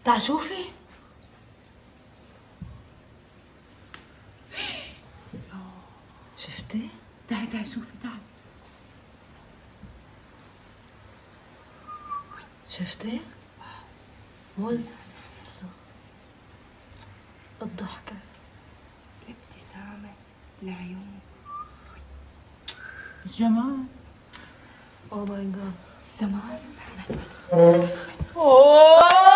تعال شوفي. شفتي؟ تعي شوفي تعي. شفتي؟ وز الضحكة، الابتسامة، العيون، الجمال. اوه ماي جاد. السمال. اوه